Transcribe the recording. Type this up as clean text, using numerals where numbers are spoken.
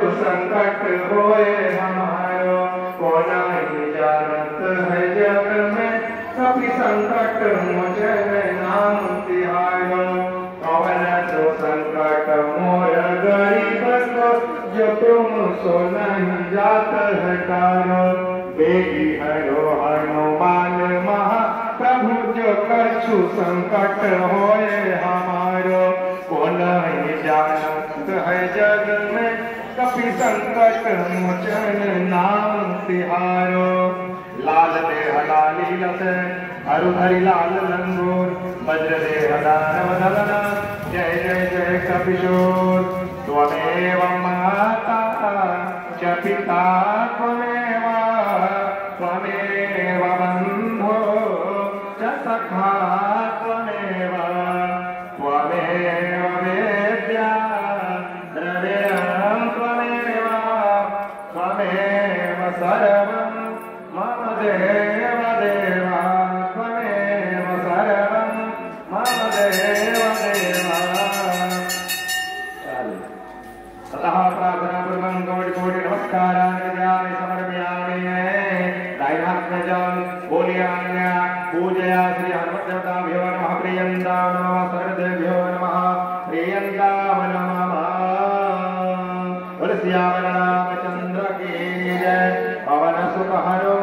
संकट होए हमारो, को नहीं जानत है जग में, कभी संकट मोचन नाम तिहारो। कवन तो संकट मोर गरीब को, जो तुम सो नहीं जात है तारो। बेगी हरो हनुमान महा प्रभु, जो कछु संकट होए हमारो, को नहीं जानत है जग में, कभी संकट मोचन नाम तिहारो। लाल देह लाली लत हरु हरि लाल लंगोर, वज्र देह दानव दलना, जय जय जय कपिशोर। त्वमेव माता च पिता त्वमेव, त्वमेव बन्धो च सखा त्वमेव, त्वमेव वेद्या द्रव्यं त्वमेव, त्वमेव सर्वं मम देव देवा, त्वमेव सर्वं मम देव देवा। ततः प्रार्थना पूर्वं कोटि कोटि नमस्कारान् विद्यामि समर्पयामि। दायिनात्मजं बोलियान्या पूजया श्री हनुमद्देवताभ्यो नमः, प्रियन्तां नमः, सर्वदेभ्यो नमः, प्रियन्तां नमः। बोल सियावर रामचंद्र की जय। पवन सुत हरो